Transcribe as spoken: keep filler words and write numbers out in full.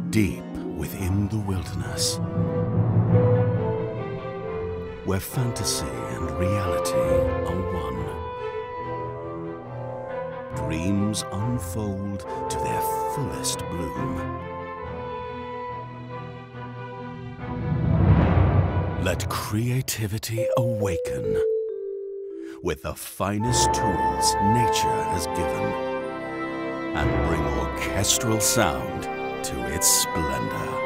Deep within the wilderness, where fantasy and reality are one, dreams unfold to their fullest bloom. Let creativity awaken with the finest tools nature has given, and bring orchestral sound to its splendor.